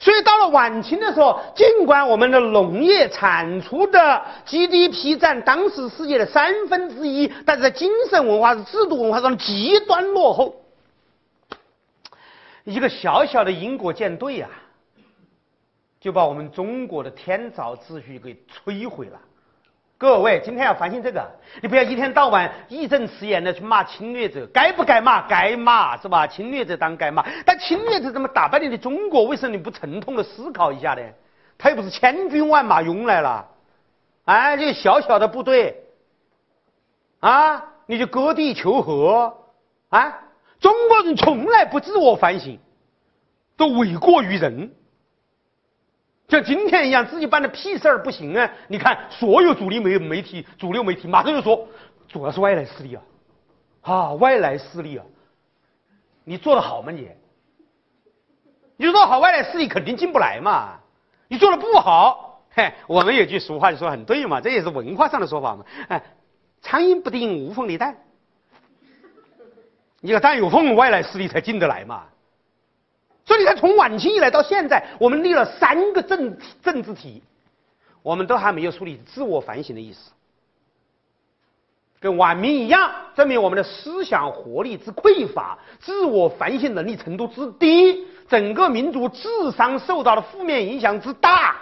所以到了晚清的时候，尽管我们的农业产出的 GDP 占当时世界的1/3，但是在精神文化、制度文化上极端落后。一个小小的英国舰队啊，就把我们中国的天朝秩序给摧毁了。各位，今天要反省这个，你不要一天到晚义正辞严的去骂侵略者，该不该骂？该骂，是吧？侵略者当该骂，但侵略者这么打败你的中国，为什么你不沉痛的思考一下呢？他又不是千军万马涌来了，哎，这个小小的部队，啊，你就割地求和，啊，中国人从来不自我反省，都诿过于人。像今天一样，自己办的屁事儿不行啊！你看，所有主流媒体马上就说，主要是外来势力啊，外来势力啊，你做得好吗你？你做得好，外来势力肯定进不来嘛。你做得不好，嘿，我们有句俗话就说很对嘛，这也是文化上的说法嘛。哎，苍蝇不叮无缝的蛋，你个蛋有缝，外来势力才进得来嘛。所以你看，从晚清以来到现在，我们立了3个政治体，我们都还没有树立自我反省的意识，跟晚明一样，证明我们的思想活力之匮乏，自我反省能力程度之低，整个民族智商受到的负面影响之大。